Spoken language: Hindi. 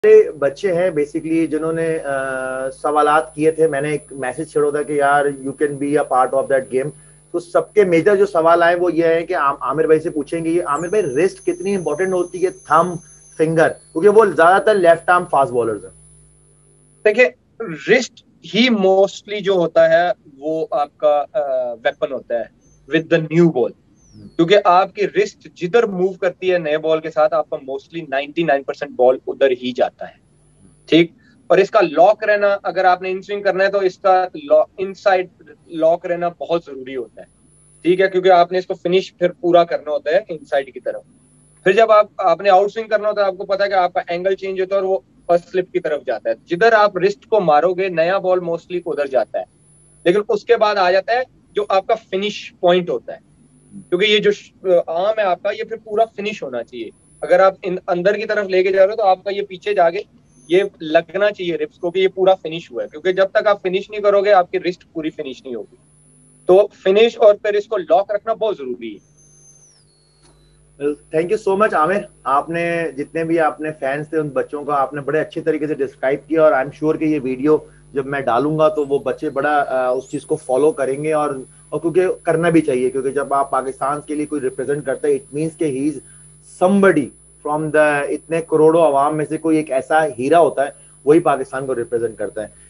बच्चे हैं बेसिकली जिन्होंने सवालात किए थे। मैंने एक मैसेज छोड़ा था कि यार you can be a part of that game. तो सबके मेजर जो सवाल आए वो ये है कि आमिर भाई से पूछेंगे, ये आमिर भाई रिस्ट कितनी इंपॉर्टेंट होती है, थंब, फिंगर, क्योंकि वो ज्यादातर लेफ्ट आर्म फास्ट बॉलर्स हैं। देखिए, रिस्ट ही मोस्टली जो होता है वो आपका वेपन होता है विद द न्यू बॉल। क्योंकि आपकी रिस्ट जिधर मूव करती है नए बॉल के साथ, आपका मोस्टली 99% बॉल उधर ही जाता है। ठीक। और इसका लॉक रहना, अगर आपने इन स्विंग करना है तो इसका इनसाइड लॉक रहना बहुत जरूरी होता है। ठीक है, क्योंकि आपने इसको फिनिश फिर पूरा करना होता है इनसाइड की तरफ। फिर जब आपने आउट स्विंग करना होता है, आपको पता है कि आपका एंगल चेंज होता है और वो फर्स्ट स्लिप की तरफ जाता है। जिधर आप रिस्ट को मारोगे नया बॉल मोस्टली उधर जाता है। लेकिन उसके बाद आ जाता है जो आपका फिनिश पॉइंट होता है। क्योंकि ये जो आर्म है आपका, ये फिर पूरा फिनिश होना चाहिए। अगर आप अंदर की तरफ लेके जा रहे हो तो आपका ये पीछे जाके ये लगना चाहिए रिप्स को कि ये पूरा फिनिश हुआ है। क्योंकि जब तक आप फिनिश नहीं करोगे आपकी रिस्ट पूरी फिनिश नहीं होगी। तो फिनिश और फिर इसको लॉक रखना बहुत जरूरी है। Thank you so much Aamir. आपने जितने भी आपने फैंस थे उन बच्चों का आपने बड़े अच्छे तरीके से डिस्क्राइब किया, और आई एम श्योर कि ये वीडियो जब मैं डालूंगा तो वो बच्चे बड़ा उस चीज को फॉलो करेंगे। और क्योंकि करना भी चाहिए, क्योंकि जब आप पाकिस्तान के लिए कोई रिप्रेजेंट करते हैं इट मीन्स के he is somebody from the इतने करोड़ों आवाम में से कोई एक ऐसा हीरा होता है, वही पाकिस्तान को रिप्रेजेंट करता है।